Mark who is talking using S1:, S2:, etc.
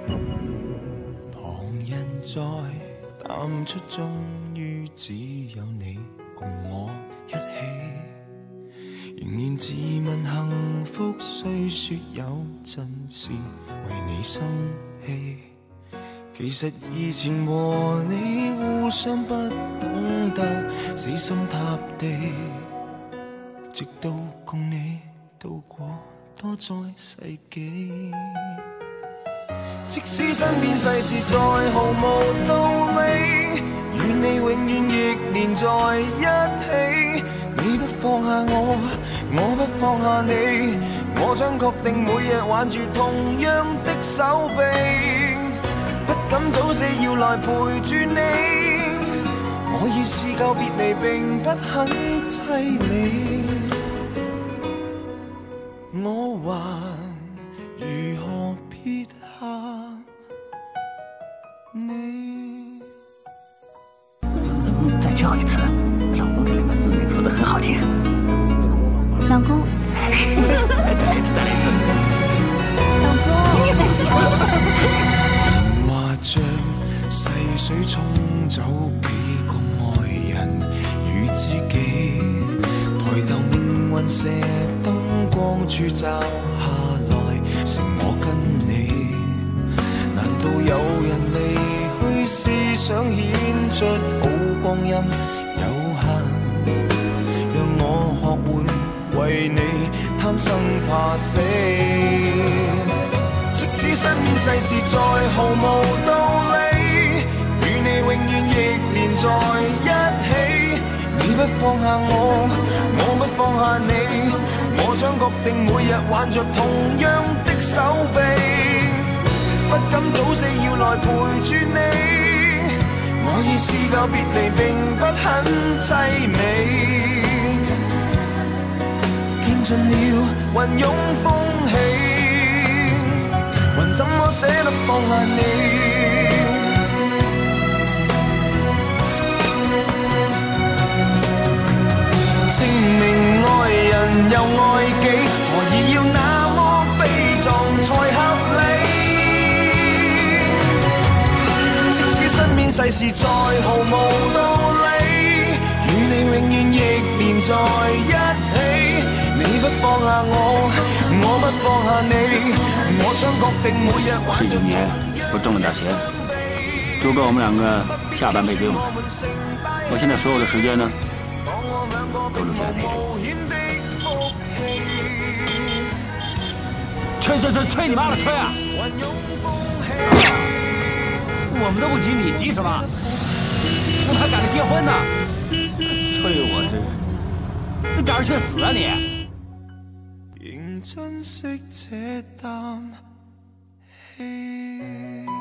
S1: 旁人在淡出，終於只有你共我一起。仍然自問幸福，雖說有陣時為你生氣。其實以前和你互相不懂得死心塌地，直到共你度過多災世紀。即使身邊世事再毫無道理，與你永遠亦連在一起。你不放下我，我不放下你，我想確定每日挽住同樣的手臂，不敢早死要來陪住你。我已試夠別離並不很凄美，我還如何撇下你？
S2: 再叫一次，老公这两个字说的很好听。
S3: 老公，
S2: 再来一次，再来一次。
S3: 老公。
S1: 話像細水沖走幾個愛人與知己，抬頭命運射燈光柱照下來，剩我跟你。難道有人離去是想顯出好光陰有限？讓我學會為你貪生怕死。即使身邊世事再毫無道理，與你永遠亦連在一起。你不放下我，我不放下你，我想確定每日挽着同樣的手臂，不敢早死要來陪住你。我已試夠別離並不很凄美，見盡了雲湧風起，還怎麼捨得放下你？證明愛人又愛己，何以要那麼悲壯才合理？即使身邊世事再毫無道理，與你永遠亦連在一起。你不放下我，我不放下你，我想確定每日玩着同樣。
S2: 不挣了點錢，足夠我們兩個下半輩子用的。我現在所有的時間呢，都留下來陪着你。吹你媽的吹啊！我們都不急，你急什麼？我們還趕着結婚呢！吹我真是，你趕着去死啊你！
S1: 仍珍惜這啖氣。